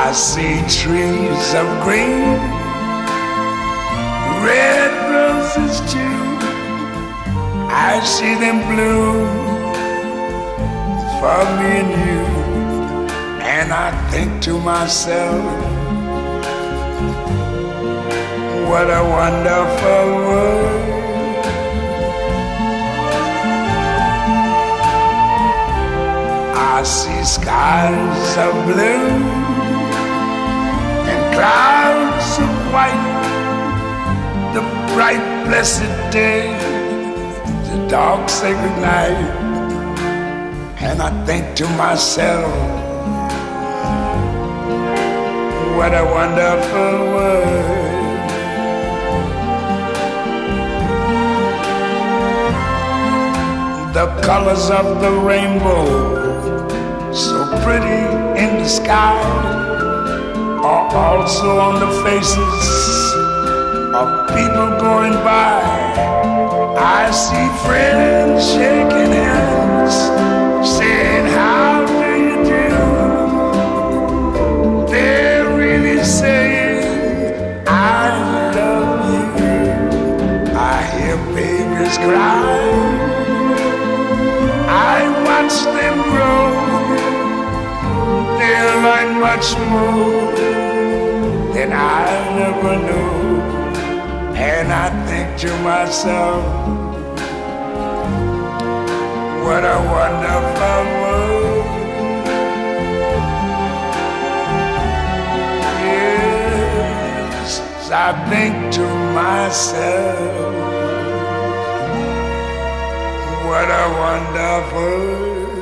I see trees of green, red roses too. I see them bloom for me and you. And I think to myself, what a wonderful world. I see skies of blue and clouds of white, the bright blessed day, the dark sacred night. And I think to myself, what a wonderful world. The colors of the rainbow, so pretty in the sky, are also on the faces of people going by. I see friends shaking hands, saying, how do you do? They're really saying, I love you. I hear babies cry, I watch them grow. They'll learn much more than I never knew. And I think to myself, what a wonderful world. Yes, I think to myself, what a wonderful world.